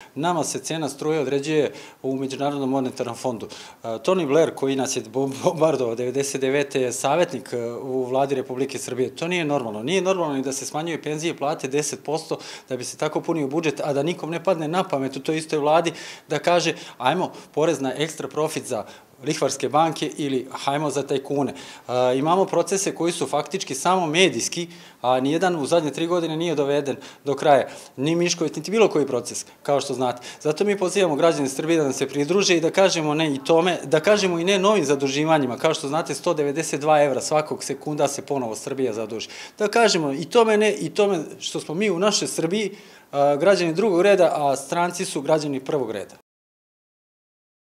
Nama se cena struje određuje u Međunarodnom monetarnom fondu. Tony Blair, koji nas je bombardovao 99. je savjetnik u vladi Republike Srbije. To nije normalno. Nije normalno ni da se smanjuje penzije i plate 10% da bi se tako punio budžet, a da nikom ne padne na pamet u toj istoj vladi da kaže ajmo porez na ekstra profit za lihvarske banke ili hajmo za tajkune. Imamo procese koji su faktički samo medijski, a nijedan u zadnje 3 godine nije doveden do kraja. Ni Mišković, niti bilo koji proces, kao što znate. Zato mi pozivamo građane Srbije da nam se pridruže i da kažemo ne i tome, da kažemo i ne novim zaduživanjima. Kao što znate, 192 evra svakog sekunda se ponovo Srbija zaduži. Da kažemo i tome ne i tome što smo mi u našoj Srbiji građani drugog reda, a stranci su građani prvog reda.